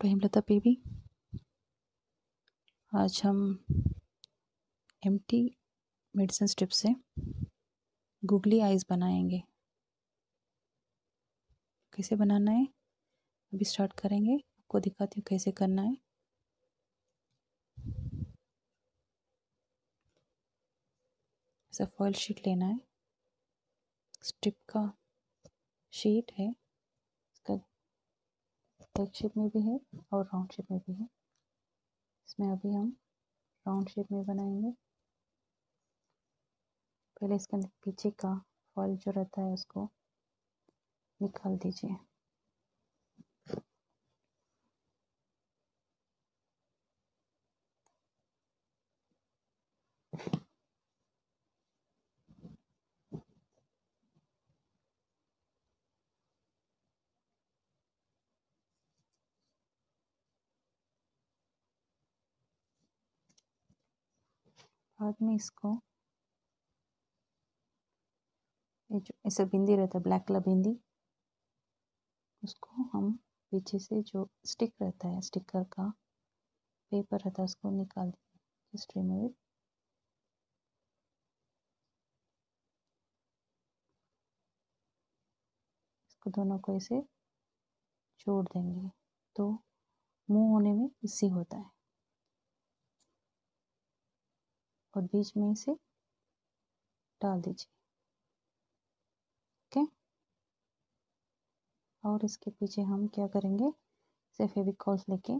To Hemlata baby. आज हम empty medicine strip से गूगली आइज़ बनाएंगे। कैसे बनाना है अभी स्टार्ट करेंगे, आपको दिखाती हूँ कैसे करना है। ऐसा फॉइल शीट लेना है, स्ट्रिप का शीट है, इसका एग शेप में भी है और राउंड शेप में भी है। इसमें अभी हम राउंड शेप में बनाएंगे। पहले इसके अंदर पीछे का फॉइल जो रहता है उसको निकाल दीजिए। बाद में इसको ये जो ऐसा बिंदी रहता है, ब्लैक कलर बिंदी, उसको हम पीछे से जो स्टिक रहता है, स्टिकर का पेपर रहता है, उसको निकाल दीजिए। Just remove it. इसको दोनों को ऐसे जोड़ देंगे तो मूव होने में इजी होता है। और बीच में इसे डाल दीजिए। ओके। और इसके पीछे हम क्या करेंगे, इसे फेविकॉल लेके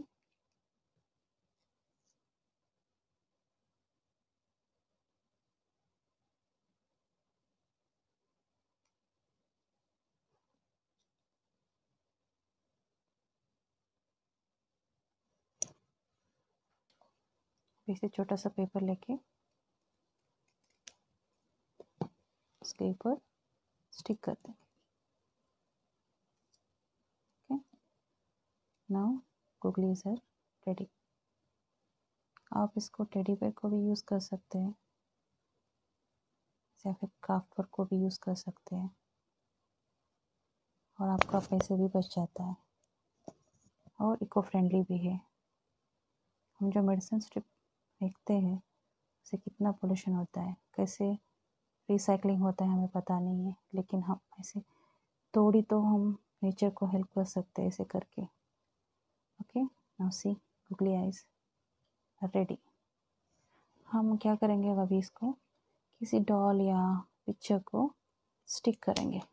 इसे छोटा सा पेपर लेके इसके ऊपर स्टिक कर देंगे। Okay, now googly is ready. आप इसको टेडी बेयर को भी यूज़ कर सकते हैं या फिर क्राफ्ट वर्क को भी यूज़ कर सकते हैं और आपका पैसे भी बच जाता है और इको फ्रेंडली भी है। हम जो मेडिसिन स्ट्रिप फेंकते हैं उससे कितना पोल्यूशन होता है, कैसे रिसाइकलिंग होता है हमें पता नहीं है, लेकिन हम ऐसे थोड़ी तो हम नेचर को हेल्प कर सकते हैं ऐसे करके। Okay, now see googly eyes ready. हम क्या करेंगे, अभी इसको किसी डॉल या पिक्चर को स्टिक करेंगे।